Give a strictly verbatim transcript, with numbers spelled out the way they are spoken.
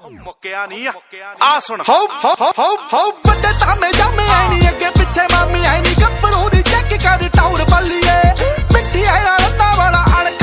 ਮੁੱਕਿਆ ਨਹੀਂ ਆ ਸੁਣ ਹੋ ਹੋ ਹੋ ਹੋ ਵੱਡੇ ਤਾਮੇ ਜਾਮੇ ਆਈ ਨੀ ਅੱਗੇ ਪਿੱਛੇ ਮਾਮੀ ਆਈ ਨੀ ਗੱਭਰੂ ਦੀ ਚੈੱਕ ਕਰ ਟਾਉਰ ਬੱਲੀਏ ਪਿੱਠੀ ਆਇਆ ਰੰਨਾ ਵਾਲਾ ਅਣਖ